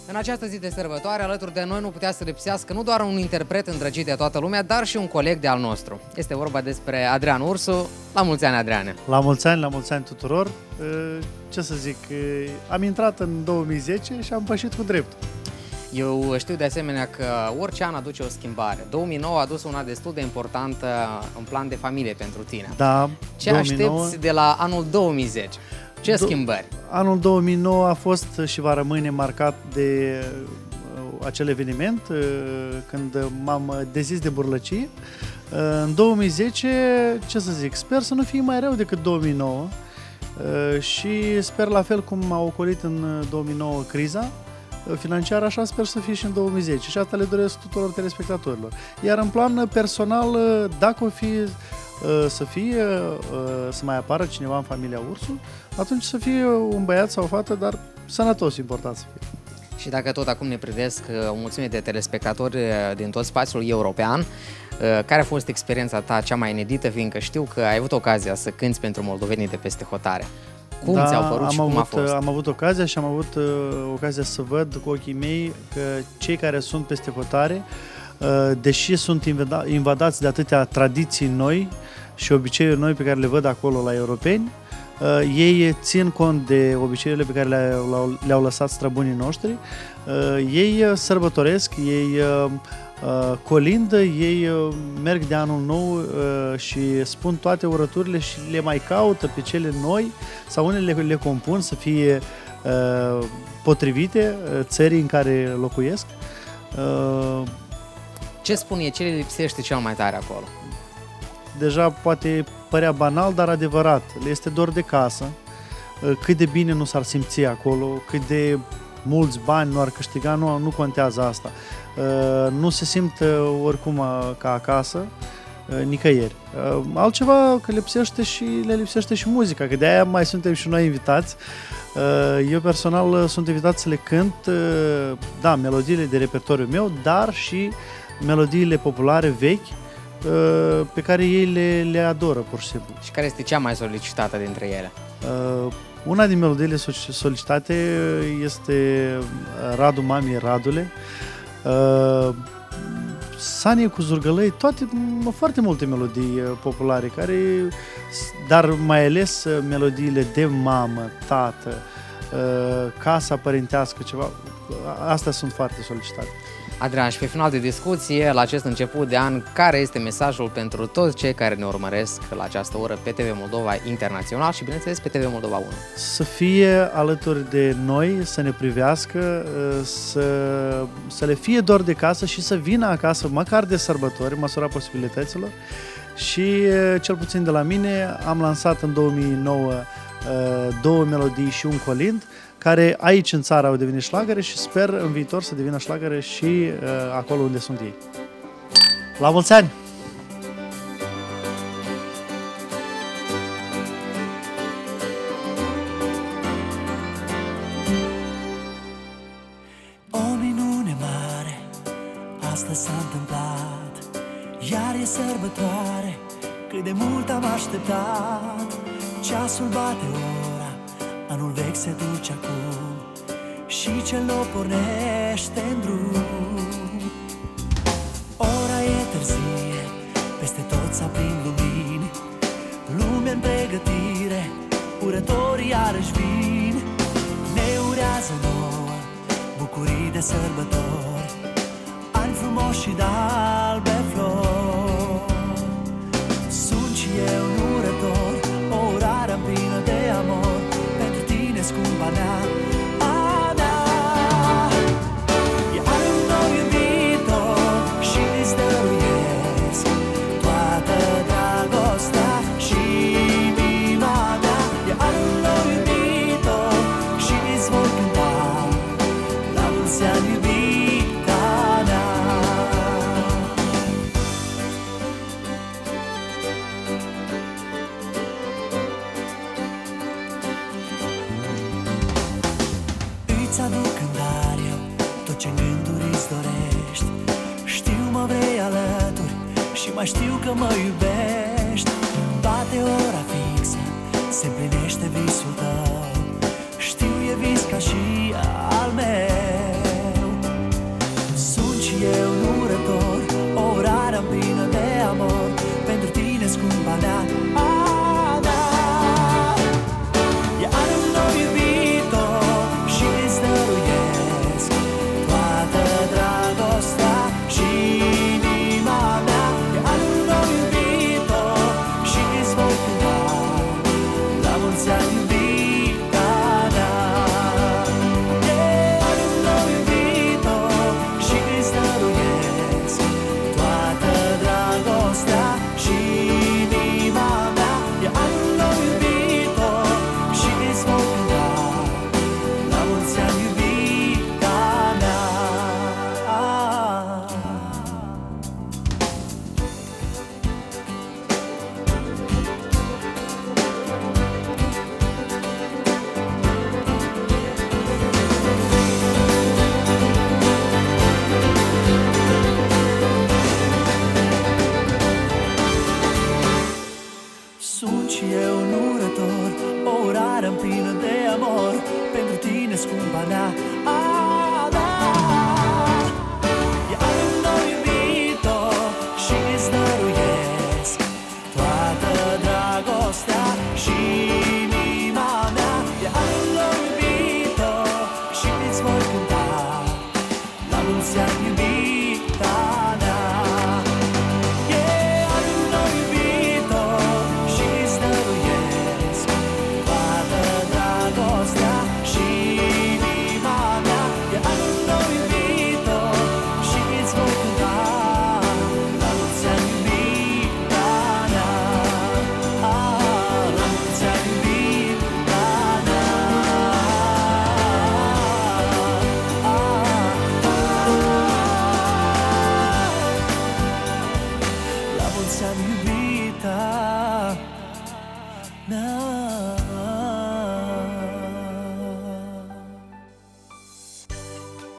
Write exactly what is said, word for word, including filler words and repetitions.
În această zi de sărbătoare, alături de noi nu putea să lipsească nu doar un interpret îndrăgit de toată lumea, dar și un coleg de al nostru. Este vorba despre Adrian Ursu. La mulți ani, Adriane! La mulți ani, la mulți ani tuturor! Ce să zic, am intrat în două mii zece și am pășit cu dreptul. Eu știu de asemenea că orice an aduce o schimbare. două mii nouă a adus una destul de importantă în plan de familie pentru tine. Da, Ce două mii nouă... aștepți de la anul două mii zece? Ce Do schimbări? Anul două mii nouă a fost și va rămâne marcat de uh, acel eveniment uh, când m-am dezis de burlăcie. Uh, în două mii zece, ce să zic, sper să nu fie mai rău decât două mii nouă uh, și sper la fel cum a ocolit în două mii nouă criza financiar, așa sper să fie și în două mii zece și asta le doresc tuturor telespectatorilor. Iar în plan personal, dacă o fi să fie, să mai apară cineva în familia Ursu, atunci să fie un băiat sau o fată, dar sănătos, important să fie. Și dacă tot acum ne privesc o mulțime de telespectatori din tot spațiul european, care a fost experiența ta cea mai inedită, fiindcă știu că ai avut ocazia să cânți pentru moldovenii de peste hotare? Cum da, ți-au părut și cum avut, a fost? Am avut ocazia și am avut uh, ocazia să văd cu ochii mei că cei care sunt peste hotare, uh, deși sunt invada invadați de atâtea tradiții noi și obiceiuri noi pe care le văd acolo la europeni, uh, ei țin cont de obiceiurile pe care le-au le lăsat străbunii noștri, uh, ei sărbătoresc, ei uh, Uh, colindă, ei uh, merg de anul nou uh, și spun toate urăturile și le mai caută pe cele noi sau unele le, le compun să fie uh, potrivite uh, țării în care locuiesc. Uh, Ce spune, ce le lipsește cel mai tare acolo? Deja poate părea banal, dar adevărat. Le este dor de casă, uh, cât de bine nu s-ar simți acolo, cât de mulți bani nu ar câștiga, nu, nu contează asta. Uh, nu se simt uh, oricum uh, ca acasă, uh, nicăieri. Uh, altceva că lipsește și, le lipsește și muzica, că de-aia mai suntem și noi invitați. Uh, eu personal uh, sunt invitat să le cânt, uh, da, melodiile de repertoriu meu, dar și melodiile populare vechi uh, pe care ei le, le adoră, pur și simplu. Și care este cea mai solicitată dintre ele? Uh, una din melodiile solicitate este Radu Mami Radule, Uh, Sanie cu Zurgălăi, toate, foarte multe melodii populare, care, dar mai ales melodiile de mamă, tată, uh, casa părintească, ceva, astea sunt foarte solicitate. Adrian, și pe final de discuție, la acest început de an, care este mesajul pentru toți cei care ne urmăresc la această oră pe T V Moldova Internațional și, bineînțeles, pe T V Moldova unu? Să fie alături de noi, să ne privească, să, să le fie dor de casă și să vină acasă, măcar de sărbători, măsura posibilităților. Și, cel puțin de la mine, am lansat în două mii nouă două melodii și un colind, care aici în țară au devenit șlagăre și sper în viitor să devină șlagăre și uh, acolo unde sunt ei. La mulți ani! O minune mare, asta s-a întâmplat, iar e sărbătoare, cât de mult am așteptat. Ceasul bate ora, anul vechi se duce acum și cel nou pornește în drum. Ora e târzie, peste tot s-aprind lumini, lumea în pregătire, urătorii iarăși vin. Ne urează nouă bucurii de sărbători, ani frumoși și de albe flori. Sunt și eu un urător, o urare plină de amor pentru tine, scumpa mea, a mea. E anul nou, iubito, și îți dăruiesc toată dragostea și inima mea. E anul nou, iubito, și îți voi cânta la mulți ani, iubita mea. Îți aduc în dar eu tot ce în gânduri îți dorești. Știu mă vrei alături și mai știu că mă iubești. Bate ora fixă, se împlinește visul tău. Știu e vis ca și al meu. scumpa mea. Ah, da. E anul nou, iubito, și îți dăruiesc toată dragostea și inima mea. E anul nou, iubito, și îți voi cânta la mulți ani, iubita mea. E anul nou, iubito, și îți dăruiesc toată dragostea și inima mea. E anul nou, iubito, și îți voi cânta la mulți ani, iubita mea. Sunt și eu un urător, o urare în plină de amor pentru tine, scumpa mea. Ah, da. E anul nou, iubito, și îți dăruiesc toată dragostea și inima mea. E anul nou, iubito, și îți voi cânta la mulți ani, iubita mea. E anul nou, iubito, și îți dăruiesc toată dragostea și inima mea. E anul nou, iubito, și îți voi cânta la mulți ani, iubita mea. Ah, la mulți ani, iubita mea. Ah, la mulți ani, iubita mea.